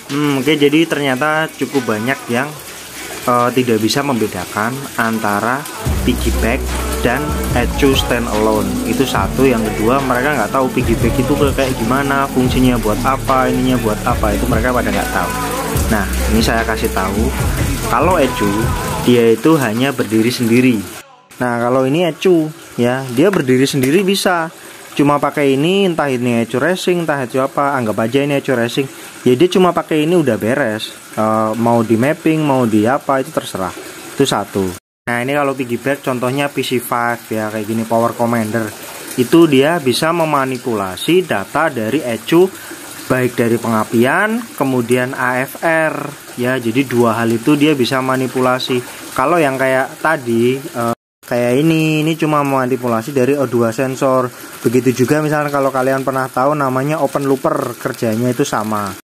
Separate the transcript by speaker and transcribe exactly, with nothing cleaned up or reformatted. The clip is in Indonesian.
Speaker 1: Hmm, oke, jadi ternyata cukup banyak yang uh, tidak bisa membedakan antara piggyback dan E C U standalone. Itu satu. Yang kedua, mereka nggak tahu piggyback itu kayak gimana, fungsinya buat apa, ininya buat apa, itu mereka pada nggak tahu. Nah, ini saya kasih tahu, kalau E C U dia itu hanya berdiri sendiri. Nah, kalau ini E C U ya, dia berdiri sendiri bisa. Cuma pakai ini, entah ini E C U Racing, entah E C U apa, anggap aja ini E C U Racing. Ya dia cuma pakai ini udah beres. E, mau di mapping, mau di apa, itu terserah. Itu satu. Nah, ini kalau piggyback contohnya P C lima ya, kayak gini, Power Commander. Itu dia bisa memanipulasi data dari E C U, baik dari pengapian, kemudian A F R ya. Jadi dua hal itu dia bisa manipulasi. Kalau yang kayak tadi e, kayak ini, ini cuma manipulasi dari O dua sensor. Begitu juga misalnya kalau kalian pernah tahu namanya open looper, kerjanya itu sama.